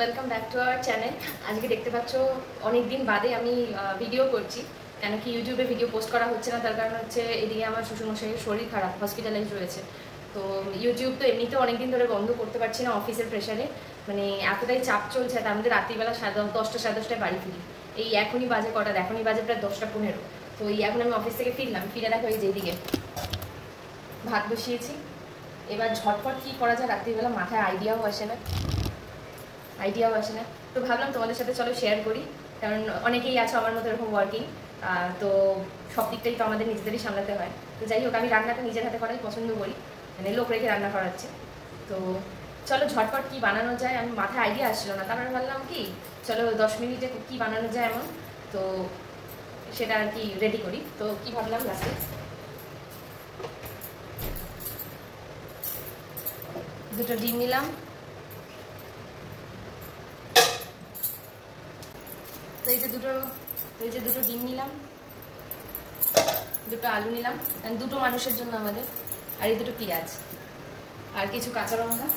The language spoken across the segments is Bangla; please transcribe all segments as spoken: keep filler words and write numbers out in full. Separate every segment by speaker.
Speaker 1: Welcome back to our channel. আজকে দেখতে পাচ্ছ অনেক দিন বাদে আমি ভিডিও করছি, কেন কি ইউটিউবে ভিডিও পোস্ট করা হচ্ছে না, তার কারণ হচ্ছে এদিকে আমার শ্বশুরমশাইয়ের শরীর খারাপ, হসপিটালাইজ রয়েছে। তো ইউটিউব তো এমনিতেও অনেকদিন ধরে বন্ধ করতে পারছি না, অফিসের প্রেশারে মানে এতটাই চাপ চলছে। তার মধ্যে রাত্রিবেলা সাড়ে দশটা সাড়ে দশটায় বাড়ি ফিরি। এই এখনই বাজে কটা, এখনই বাজে প্রায় দশটা পনেরো। তো এই এখন আমি অফিস থেকে ফিরলাম, ফিরে দেখো এই যেদিকে ভাত বসিয়েছি। এবার ঝটপট কী করা যায়, রাত্রিবেলা মাথায় আইডিয়াও আসে না আইডিয়াও আসে না তো ভাবলাম তোমাদের সাথে চলো শেয়ার করি, কারণ অনেকেই আছে আমার মতো এরকম ওয়ার্কিং। তো সব দিকটাই তো আমাদের নিজেদেরই সামলাতে হয়। তো যাই হোক, আমি রান্নাটা নিজের হাতে করাই পছন্দ করি, মানে লোক রেখে রান্না করাচ্ছে। তো চলো ঝটপট কী বানানো যায়, আমি মাথায় আইডিয়া আসছিল না, তারপরে ভাবলাম কি চলো দশ মিনিটে কী বানানো যায় এমন, তো সেটা আর কি রেডি করি। তো কি ভাবলাম, লাস্টে দুটো ডিম নিলাম, তো এই যে দুটো এই যে দুটো ডিম নিলাম, দুটো আলু নিলাম, দুটো মানুষের জন্য আমাদের, আর এই দুটো পেঁয়াজ আর কিছু কাঁচা লঙ্কা,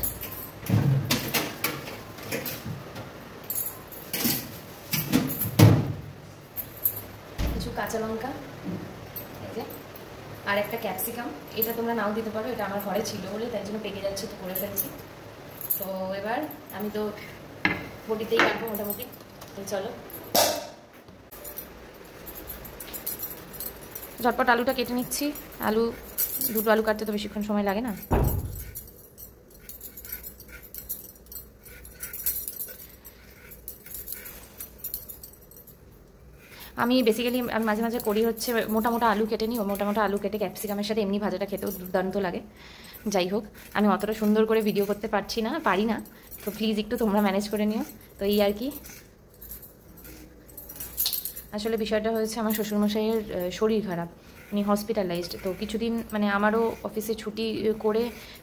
Speaker 1: কিছু কাঁচা লঙ্কা এই যে, আর একটা ক্যাপসিকাম। এটা তোমরা নাও দিতে পারো, এটা আমার ঘরে ছিল বলে তাই জন্য পেকে যাচ্ছে, তো করে ফেলছি। তো এবার আমি তো বটিতেই কাটবো মোটামুটি। তো চলো ঝটপট আলুটা কেটে নিচ্ছি। আলু দুটো আলু কাটতে তো বেশিক্ষণ সময় লাগে না। আমি বেসিক্যালি আমি মাঝে মাঝে করি হচ্ছে মোটা মোটা আলু কেটে নিই, ও মোটা মোটা আলু কেটে ক্যাপসিকামের সাথে এমনি ভাজাটা খেতেও দুর্দান্ত লাগে। যাই হোক, আমি অতটা সুন্দর করে ভিডিও করতে পারছি না, পারি না, তো প্লিজ একটু তোমরা ম্যানেজ করে নিও। তো এই আর কি, আসলে বিষয়টা হয়েছে আমার শ্বশুরমশাইয়ের শরীর খারাপ, উনি হসপিটালাইজড। তো কিছুদিন মানে আমারও অফিসে ছুটি করে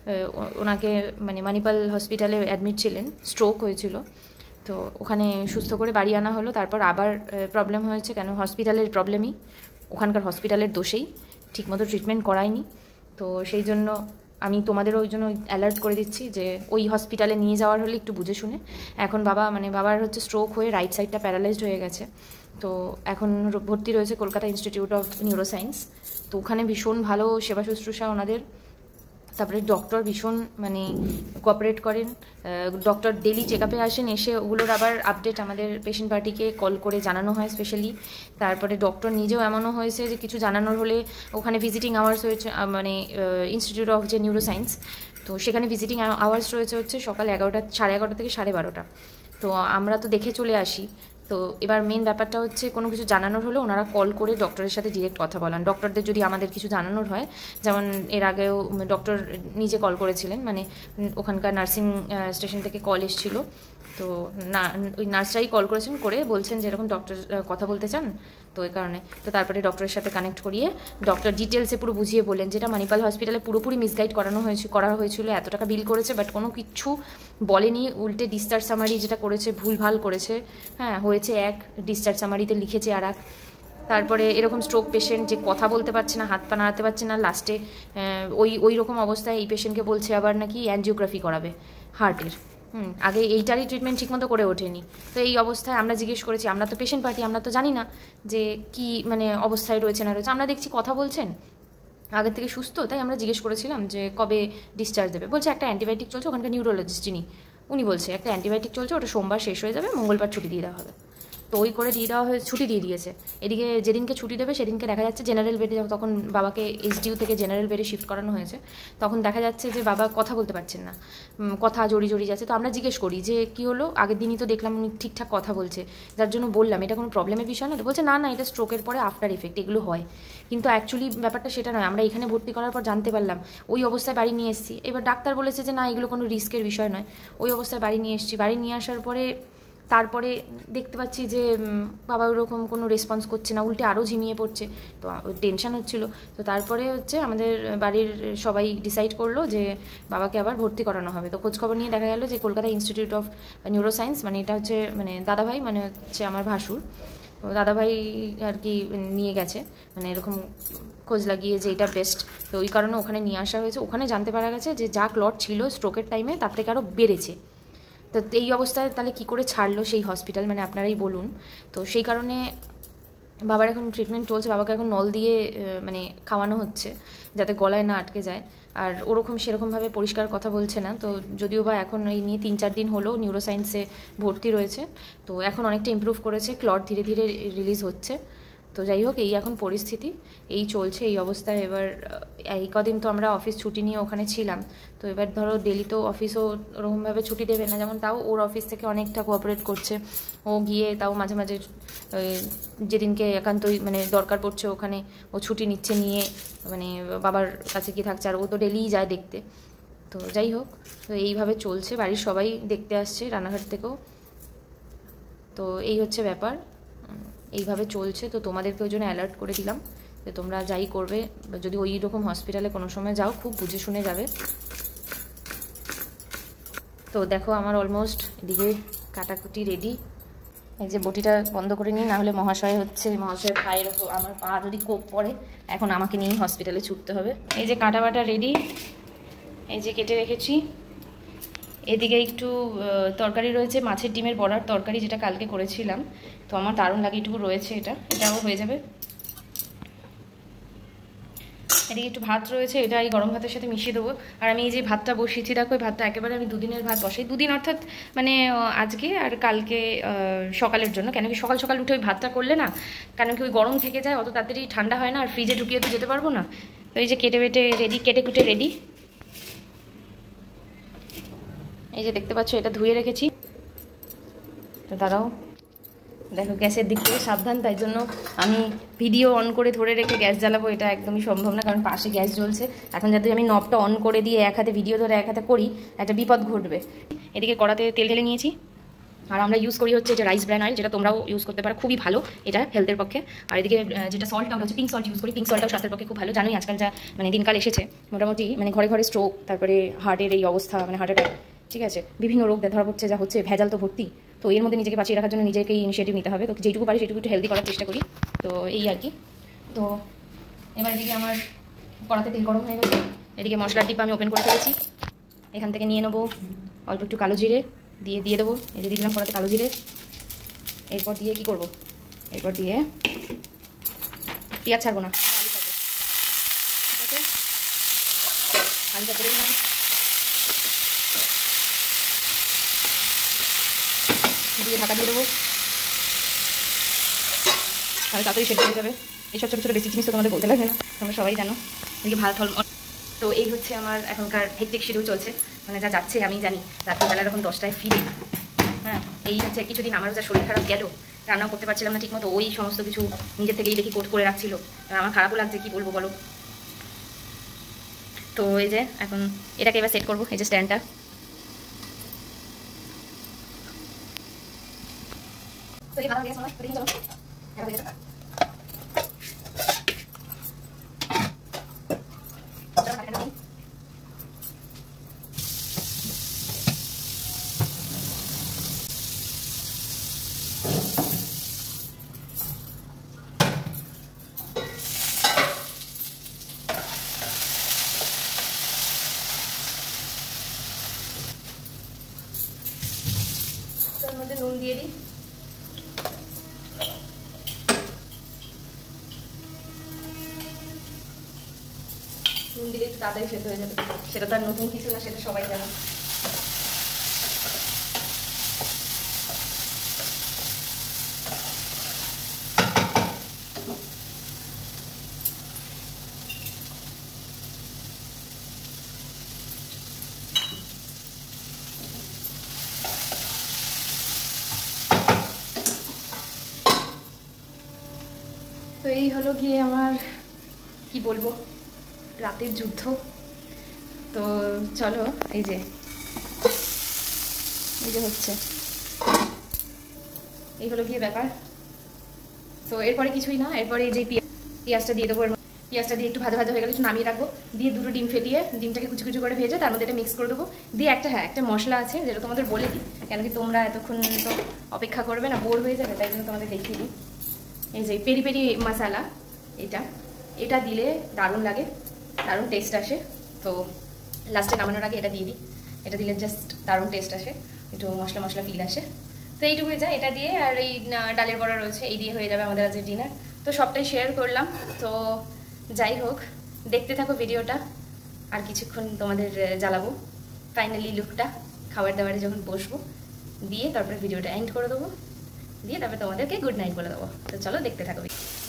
Speaker 1: ওনাকে মানে মানিপাল হসপিটালে অ্যাডমিট ছিলেন, স্ট্রোক হয়েছিল। তো ওখানে সুস্থ করে বাড়ি আনা হলো, তারপর আবার প্রবলেম হয়েছে, কেন হসপিটালের প্রবলেমই, ওখানকার হসপিটালের দোষেই ঠিকমতো ট্রিটমেন্ট করায়নি। তো সেই জন্য আমি তোমাদেরও ওই জন্য অ্যালার্ট করে দিচ্ছি যে ওই হসপিটালে নিয়ে যাওয়ার হলে একটু বুঝে শুনে। এখন বাবা মানে বাবার হচ্ছে স্ট্রোক হয়ে রাইট সাইডটা প্যারালাইজড হয়ে গেছে। তো এখন ভর্তি রয়েছে কলকাতা ইনস্টিটিউট অফ নিউরোসায়েন্স। তো ওখানে ভীষণ ভালো সেবা শুশ্রূষা ওনাদের, তারপরে ডক্টর ভীষণ মানে কোঅপারেট করেন। ডক্টর ডেলি চেক আপে আসেন, এসে ওগুলোর আবার আপডেট আমাদের পেশেন্ট পার্টিকে কল করে জানানো হয় স্পেশালি। তারপরে ডক্টর নিজেও এমনও হয়েছে যে কিছু জানানোর হলে ওখানে ভিজিটিং আওয়ার্স হয়েছে, মানে ইনস্টিটিউট অফ যে নিউরোসায়েন্স, তো সেখানে ভিজিটিং আওয়ার্স রয়েছে হচ্ছে সকাল এগারোটা সাড়ে এগারোটা থেকে সাড়ে বারোটা। তো আমরা তো দেখে চলে আসি। তো এবার মেন ব্যাপারটা হচ্ছে কোনো কিছু জানানোর হলে ওনারা কল করে ডক্টরের সাথে ডিরেক্ট কথা বলান। ডক্টরদের যদি আমাদের কিছু জানানোর হয়, যেমন এর আগেও ডক্টর নিজে কল করেছিলেন, মানে ওখানকার নার্সিং স্টেশন থেকে কল এসেছিলো, তো না ওই নার্সরাই কল করেছেন, করে বলছেন যে এরকম ডক্টর কথা বলতে চান, তো ওই কারণে। তো তারপরে ডক্টরের সাথে কানেক্ট করিয়ে ডক্টর ডিটেলসে পুরো বুঝিয়ে বললেন, যেটা মানিপাল হসপিটালে পুরোপুরি মিসগাইড করানো হয়েছে করা হয়েছিল, এত টাকা বিল করেছে বাট কোনো কিছু বলেনি, উল্টে ডিসচার্জ সামারি যেটা করেছে ভুলভাল করেছে। হ্যাঁ, হয়েছে এক, ডিসচার্জ সামারিতে লিখেছে আর এক। তারপরে এরকম স্ট্রোক পেশেন্ট যে কথা বলতে পারছে না, হাত পা নাড়াতে পারছে না, লাস্টে ওই ওই রকম অবস্থায় এই পেশেন্টকে বলছে আবার নাকি অ্যানজিওগ্রাফি করাবে হার্টের। হুম আগে এইটারই ট্রিটমেন্ট ঠিকমতো করে ওঠেনি। তো এই অবস্থায় আমরা জিজ্ঞেস করেছি, আমরা তো পেশেন্ট পার্টি, আমরা তো জানি না যে কি মানে অবস্থায় রয়েছে না রয়েছে, আমরা দেখছি কথা বলছেন আগের থেকে সুস্থ, তাই আমরা জিজ্ঞেস করেছিলাম যে কবে ডিসচার্জ দেবে। বলছে একটা অ্যান্টিবায়োটিক চলছে, ওখানকার নিউরোলজিস্ট যিনি উনি বলছে একটা অ্যান্টিবায়োটিক চলছে, ওটা সোমবার শেষ হয়ে যাবে, মঙ্গলবার ছুটি দিয়ে দেওয়া হবে। তো ওই করে দিয়ে দেওয়া হয়ে ছুটি দিয়ে দিয়েছে। এদিকে যেদিনকে ছুটি দেবে সেদিনকে দেখা যাচ্ছে জেনারেল বেডে, তখন বাবাকে এইচডিইউ থেকে জেনারেল বেডে শিফট করানো হয়েছে, তখন দেখা যাচ্ছে যে বাবা কথা বলতে পারছেন না, কথা জড়ি জড়ি যাচ্ছে। তো আমরা জিজ্ঞেস করি যে কী হলো, আগের দিনই তো দেখলাম উনি ঠিকঠাক কথা বলছে, যার জন্য বললাম এটা কোনো প্রবলেমের বিষয় না। তো বলছে না না, এটা স্ট্রোকের পরে আফটার ইফেক্ট, এগুলো হয়। কিন্তু অ্যাকচুয়ালি ব্যাপারটা সেটা নয়, আমরা এখানে ভর্তি করার পর জানতে পারলাম, ওই অবস্থায় বাড়ি নিয়ে এসেছি। এবার ডাক্তার বলেছে যে না, এগুলো কোনো রিস্কের বিষয় নয়। ওই অবস্থায় বাড়ি নিয়ে এসেছি, বাড়ি নিয়ে আসার পরে তারপরে দেখতে পাচ্ছি যে বাবা ওরকম কোনো রেসপন্স করছে না, উল্টে আরও ঝিমিয়ে পড়ছে। তো টেনশান হচ্ছিলো। তো তারপরে হচ্ছে আমাদের বাড়ির সবাই ডিসাইড করলো যে বাবাকে আবার ভর্তি করানো হবে। তো খোঁজখবর নিয়ে দেখা গেলো যে কলকাতা ইনস্টিটিউট অফ নিউরোসায়েন্স, মানে এটা হচ্ছে মানে দাদাভাই, মানে হচ্ছে আমার ভাসুর, তো দাদাভাই আর কি নিয়ে গেছে, মানে এরকম খোঁজ লাগিয়ে যে এটা বেস্ট। তো ওই কারণে ওখানে নিয়ে আসা হয়েছে। ওখানে জানতে পারা গেছে যে যা ক্লট ছিল স্ট্রোকের টাইমে তার থেকে আরও বেড়েছে। তো এই অবস্থায় তাহলে কী করে ছাড়লো সেই হসপিটাল, মানে আপনারাই বলুন। তো সেই কারণে বাবার এখন ট্রিটমেন্ট চলছে, বাবাকে এখন নল দিয়ে মানে খাওয়ানো হচ্ছে যাতে গলায় না আটকে যায়। আর ওরকম সেরকমভাবে পরিষ্কার কথা বলছে না, তো যদিও বা এখন এই নিয়ে তিন চার দিন হলো নিউরোসায়েন্সে ভর্তি রয়েছে, তো এখন অনেকটা ইমপ্রুভ করেছে, ক্লট ধীরে ধীরে রিলিজ হচ্ছে। তো যাই হোক, এই এখন পরিস্থিতি, এই চলছে এই অবস্থায়। এবার এই কদিন তো আমরা অফিস ছুটি নিয়ে ওখানে ছিলাম, তো এবার ধরো ডেলি তো অফিসও ওরকমভাবে ছুটি দেবে না, যেমন তাও ওর অফিস থেকে অনেকটা কোঅপারেট করছে, ও গিয়ে তাও মাঝে মাঝে যেদিনকে একান্তই মানে দরকার পড়ছে ওখানে ও ছুটি নিচ্ছে, নিয়ে মানে বাবার কাছে কি থাকছে, আর ও তো ডেলিই যায় দেখতে। তো যাই হোক, তো এইভাবে চলছে, বাড়ির সবাই দেখতে আসছে রানাঘাট থেকেও। তো এই হচ্ছে ব্যাপার, এইভাবে চলছে। তো তোমাদেরকে ওই জন্য অ্যালার্ট করে দিলাম যে তোমরা যাই করবে, যদি ওই রকম হসপিটালে কোনো সময় যাও খুব বুঝে শুনে যাবে। তো দেখো আমার অলমোস্ট এদিকে কাটাকুটি রেডি। এই যে বটিটা বন্ধ করে নিই, না হলে মহাশয় হচ্ছে মহাশয়ের পায়ের আমার পা যদি কোপ পড়ে, এখন আমাকে নিয়েই হসপিটালে ছুটতে হবে। এই যে কাটা বাটা রেডি, এই যে কেটে রেখেছি। এদিকে একটু তরকারি রয়েছে, মাছের ডিমের বড়ার তরকারি, যেটা কালকে করেছিলাম, তো আমার দারুণ লাগে, এটুকু রয়েছে, এটা এটাও হয়ে যাবে। এদিকে একটু ভাত রয়েছে, এটা এই গরম ভাতের সাথে মিশিয়ে দেবো। আর আমি এই যে ভাতটা বসিয়েছি, দেখো এই ভাতটা একেবারে আমি দুদিনের ভাত বসাই, দুদিন অর্থাৎ মানে আজকে আর কালকে সকালের জন্য। কেন কি সকাল সকাল উঠে ওই ভাতটা করলে না, কেন কি ওই গরম থেকে যায়, অত তাড়াতাড়ি ঠান্ডা হয় না, আর ফ্রিজে ঢুকিয়ে তো যেতে পারবো না। তো এই যে কেটে বেটে রেডি, কেটে কুটে রেডি। এই যে দেখতে পাচ্ছ এটা ধুয়ে রেখেছি। তো দাঁড়াও, দেখো গ্যাসের দিক থেকে সাবধান, তাই জন্য আমি ভিডিও অন করে ধরে রেখে গ্যাস জ্বালাবো এটা একদমই সম্ভব না, কারণ পাশে গ্যাস জ্বলছে। এখন যাতে আমি নবটা অন করে দিয়ে এক হাতে ভিডিও ধরে এক হাতে করি, একটা বিপদ ঘটবে। এদিকে কড়াতে তেল ঢেলে নিয়েছি, আর আমরা ইউজ করি হচ্ছে যে রাইস ব্র্যান অয়েল, যেটা তোমরাও ইউজ করতে পারো, খুবই ভালো এটা হেলথের পক্ষে। আর এদিকে যেটা সল্ট, আমরা হচ্ছে পিঙ্ক সল্ট ইউজ করি, পিঙ্ক সল্টটাও স্বাস্থ্যের পক্ষে খুব ভালো। জানোই আজকাল যা মানে দিনকাল এসেছে, মোটামুটি মানে ঘরে ঘরে স্ট্রোক, তারপরে হার্টের এই অবস্থা, মানে হার্ট অ্যাটাক, ঠিক আছে, বিভিন্ন রোগ ধরা পড়ছে, যা হচ্ছে ভেজাল তো ভর্তি। তো এর মধ্যে নিজেকে বাঁচিয়ে রাখার জন্য নিজেকেই ইনিশিয়েটিভ নিতে হবে। তো যেটুকু পারি সেটুকু একটু হেলদি করার চেষ্টা করি, তো এই আর কি। তো এবার এদিকে আমার কড়াতে তেল গরম হয়ে গেছে, এদিকে মশলার ডিব্বা আমি ওপেন করে ফেলেছি। এখান থেকে নিয়ে নেবো অল্প একটু কালো জিরে, দিয়ে দিয়ে দেবো। এই যে দিলাম কড়াতে কালো জিরে। এরপর দিয়ে কি করব, এরপর দিয়ে পেঁয়াজ ছাড়বো না, আলু ছাড়বো, ঠিক আছে। আলুটা করে দিলাম, দিয়ে ঢাকা দিয়ে দেবো, তাহলে তাড়াতাড়ি সেদ্ধ হয়ে যাবে। এইসব ছোটো ছোটো বেশি জিনিস তো তোমাদের বলতে লাগবে না, তোমরা সবাই জানো। এদিকে ভাত হল। তো এই হচ্ছে আমার এখনকার হেক্টিক শিডিউল চলছে, মানে যা যাচ্ছে আমি জানি। রাত্রিবেলা এরকম দশটায় ফিরি, হ্যাঁ, এই হচ্ছে কিছুদিন আমারও যা শরীর খারাপ গেল, রান্নাও করতে পারছিলাম না ঠিক মতো, ওই সমস্ত কিছু নিজের থেকেই দেখি কোট করে রাখছিল, আমার খারাপও লাগছে, কি বলবো বলো। তো এই যে এখন এটাকে এবার সেট করবো, এই যে স্ট্যান্ডটা। তো এই ভালো গ্যাস আমার চলো এর মধ্যে নুন দিয়ে দিই। নুন দিলে একটু তাড়াতাড়ি সেদ্ধ হয়ে যাবে, সেটা তো আর নতুন কিছু না, সেটা সবাই জানো। তো এই হলো গিয়ে আমার কি বলবো রাতের যুদ্ধ। তো চলো, এই যে এই যে হচ্ছে এই হলো গিয়ে ব্যাপার। তো এরপরে কিছুই না, এরপরে এই যে পেঁয়াজটা দিয়ে দেবো, পেঁয়াজটা দিয়ে একটু ভাজা ভাজা হয়ে গেলে একটু নামিয়ে রাখবো, দিয়ে দুটো ডিম ফেটিয়ে ডিমটাকে কুচি কুচি করে ভেজে তার মধ্যে এটা মিক্স করে দেবো, দিয়ে একটা হ্যাঁ একটা মশলা আছে যেটা তোমাদের বলে দিই, কেন কি তোমরা এতক্ষণ তো অপেক্ষা করবে না, বোর হয়ে যাবে, তাই জন্য তোমাদের দেখিয়ে দিই। এই যে পেরি পেরি মশলা, এটা এটা দিলে দারুণ লাগে, দারুণ টেস্ট আসে। তো লাস্টে নামানোর আগে এটা দিয়ে দিই, এটা দিলে জাস্ট দারুণ টেস্ট আসে। একটু মশলা মশলা ফিল আসে। তো এইটুকুই যা, এটা দিয়ে আর এই ডালের বড়া রয়েছে, এই দিয়ে হয়ে যাবে আমাদের আজকে ডিনার। তো সবটাই শেয়ার করলাম। তো যাই হোক, দেখতে থাকো ভিডিওটা, আর কিছুক্ষণ তোমাদের জ্বালাবো ফাইনালি লুকটা, খাবার দাবারে যখন বসবো, দিয়ে তারপরে ভিডিওটা এন্ড করে দেবো, দিয়ে তারপরে তোমাদেরকে গুড নাইট বলে দেবো। তো চলো দেখতে থাকো।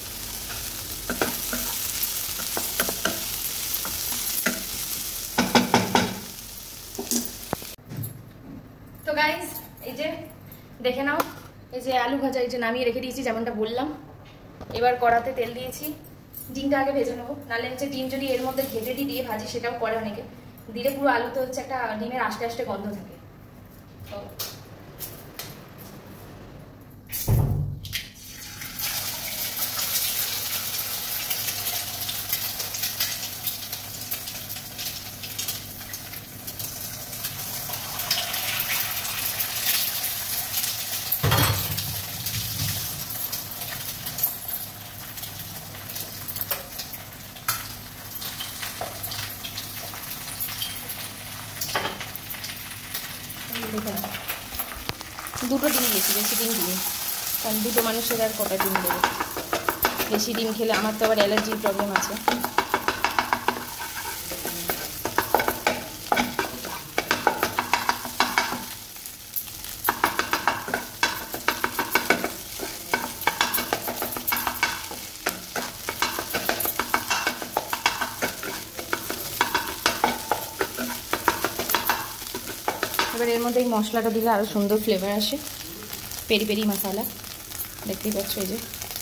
Speaker 1: তো গাইজ এই যে দেখে নাও, এই যে আলু ভাজা এই যে নামিয়ে রেখে দিয়েছি যেমনটা বললাম। এবার কড়াতে তেল দিয়েছি, ডিমটা আগে ভেজে নেবো, নাহলে হচ্ছে ডিম যদি এর মধ্যে ঘেটে দিয়ে ভাজি, সেটাও করে অনেকে, দিলে পুরো আলুতে হচ্ছে একটা ডিমের আস্তে আস্তে গন্ধ থাকে। তো দুটো ডিম দিয়েছি, বেশি ডিম দিই, কারণ দুটো মানুষের আর কটা ডিম দেবো, বেশি ডিম খেলে আমার তো আবার অ্যালার্জির প্রবলেম আছে। এবার এর মধ্যে এই মশলাটা দিলে আরও সুন্দর ফ্লেভার আসে, পেরি পেরি মশলা দেখতেই পাচ্ছ। এই যে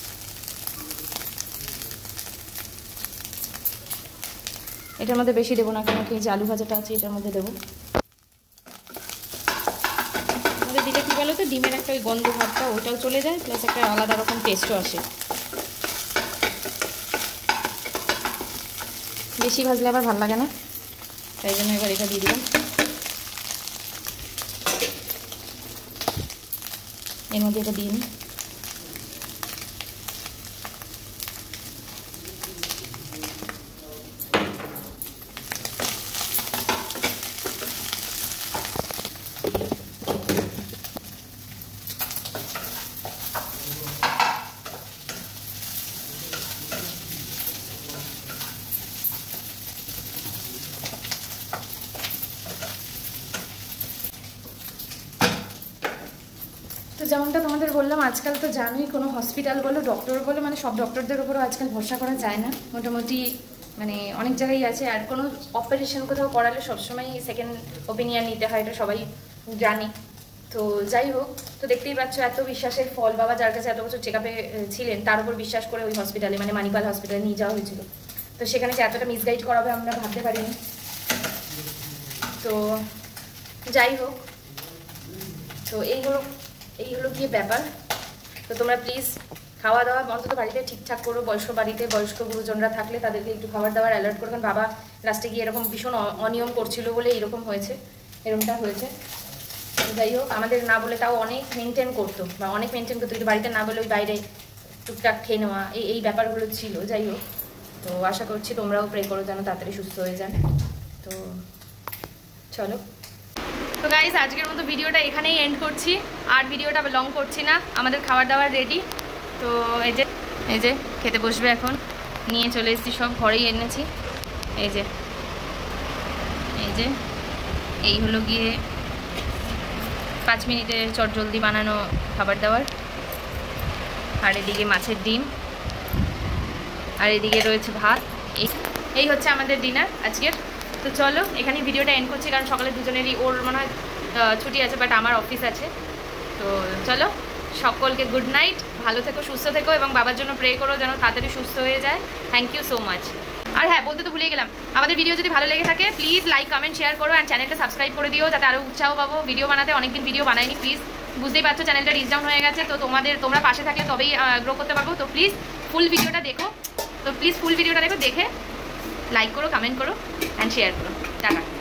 Speaker 1: এটার মধ্যে বেশি দেবো না, কেন কি যে আলু ভাজাটা আছে এটার মধ্যে দেবো। আমাদের দিলে কী বলো তো, ডিমের একটা ওই গন্ধ ভাবটা ওটাও চলে যায়, প্লাস একটা আলাদা রকম টেস্টও আসে। বেশি ভাজলে আবার ভালো লাগে না, তাই জন্য এবার এটা দিয়ে দিলাম। এর মধ্যে এটা দিয়ে নিই। তো যেমনটা তোমাদের বললাম, আজকাল তো জানোই কোনো হসপিটাল বলো, ডক্টর বলো, মানে সব ডক্টরদের উপরও আজকাল ভরসা করা যায় না। মোটামুটি মানে অনেক জায়গায় আছে, আর কোনো অপারেশন কোথাও করালে সবসময় সেকেন্ড ওপিনিয়ন নিতে হয়, এটা সবাই জানি। তো যাই হোক, তো দেখতেই পাচ্ছ এত বিশ্বাসের ফল, বাবা যার কাছে এত বছর চেক আপে ছিলেন তার উপর বিশ্বাস করে ওই হসপিটালে মানে মানিপাল হসপিটালে নিয়ে যাওয়া হয়েছিল। তো সেখানে যে এতটা মিসগাইড করাবে আমরা ভাবতে পারিনি। তো যাই হোক, তো এই হলো এই হলো গিয়ে ব্যাপার। তো তোমরা প্লিজ খাওয়া দাওয়া অন্তত বাড়িতে ঠিকঠাক করো, বয়স্ক বাড়িতে বয়স্ক গুরুজনরা থাকলে তাদেরকে একটু খাবার দাবার অ্যালার্ট করো, কারণ বাবা লাস্টে গিয়ে এরকম ভীষণ অনিয়ম করছিল বলে এরকম হয়েছে, এরকমটা হয়েছে। যাই হোক, আমাদের না বলে তাও অনেক মেনটেন করতো, বা অনেক মেনটেন করতো, কিন্তু বাড়িতে না বলে ওই বাইরে টুকটাক খেয়ে নেওয়া, এই এই ব্যাপারগুলো ছিল। যাই হোক, তো আশা করছি তোমরাও প্রে করো যেন তাড়াতাড়ি সুস্থ হয়ে যান। তো চলো, তো গাইস আজকের মতো ভিডিওটা এখানেই এন্ড করছি, আর ভিডিওটা লং করছি না। আমাদের খাবার দাবার রেডি। তো এই যে এই যে খেতে বসবে এখন, নিয়ে চলে এসেছি, সব ঘরেই এনেছি। এই যে এই যে এই হলো গিয়ে পাঁচ মিনিটে চটজলদি বানানো খাবার দাবার, আর এদিকে মাছের ডিম, আর এদিকে রয়েছে ভাত। এই এই হচ্ছে আমাদের ডিনার আজকের। তো চলো এখানেই ভিডিওটা এন্ড করছি, কারণ সকালে দুজনেরই, ওর মনে হয় ছুটি আছে বাট আমার অফিস আছে। তো চলো, সকলকে গুড নাইট, ভালো থেকো, সুস্থ থেকো, এবং বাবার জন্য প্রে করো যেন তাড়াতাড়ি সুস্থ হয়ে যায়। Thank you so much. আর হ্যাঁ, বলতে তো ভুলে গেলাম, আমাদের ভিডিও যদি ভালো লেগে থাকে প্লিজ লাইক কমেন্ট শেয়ার করো, অ্যান্ড চ্যানেলটা সাবস্ক্রাইব করে দিও, যাতে আরও উৎসাহ পাবো ভিডিও বানাতে। অনেকদিন ভিডিও বানাইনি, প্লিজ বুঝতেই পারছো চ্যানেলটা রিচ ডাউন হয়ে গেছে। তো তোমাদের তোমরা পাশে থাকলে তবেই গ্রো করতে পারবো। তো প্লিজ ফুল ভিডিওটা দেখো, তো প্লিজ ফুল ভিডিওটা দেখো, দেখে লাইক করো, কমেন্ট করো, অ্যান্ড শেয়ার করো। টাটা।